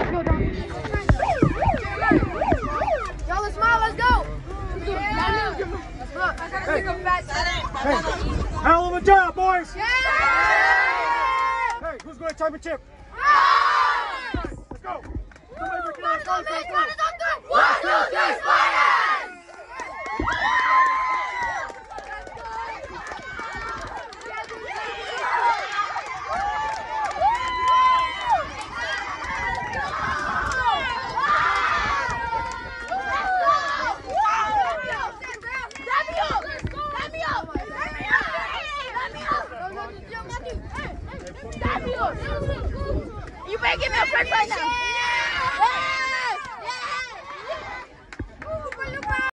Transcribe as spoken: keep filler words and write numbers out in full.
Yo, let's smile, let's go. Hey, hey, hell of a job, boys. Yeah! Hey, who's going to championship? Let's go. Somebody work it out. Go, go, go. One, two, three, Spiders! You better give me a break right now.